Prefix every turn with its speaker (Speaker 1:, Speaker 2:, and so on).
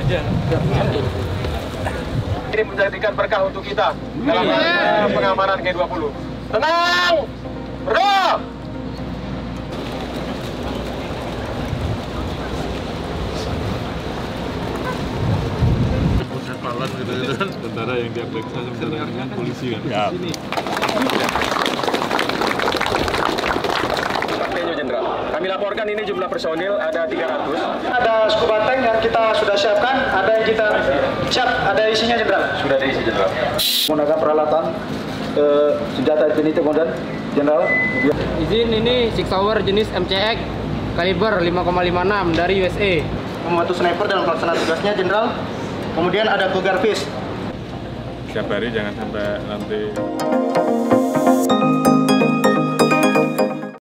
Speaker 1: aja.
Speaker 2: Ini menjadikan berkah untuk kita dalam pengamanan G20. Tenang, bro!
Speaker 3: Palan gitu kan, sementara yang dia periksa sementara dengan polisi kan.
Speaker 2: Ya. Jenderal, kami laporkan ini jumlah personil ada 300.
Speaker 4: Ada scuba tank yang kita sudah siapkan, ada yang kita siap, ada isinya Jenderal.
Speaker 2: Sudah diisi Jenderal.
Speaker 4: Menggunakan peralatan senjata Infinity kemudian Jenderal.
Speaker 5: Izin ini Six Hour jenis MCX kaliber 5,56 dari USA.
Speaker 4: Membantu sniper dalam pelaksanaan tugasnya Jenderal. Kemudian ada Cougar Fish.
Speaker 3: Setiap hari jangan sampai nanti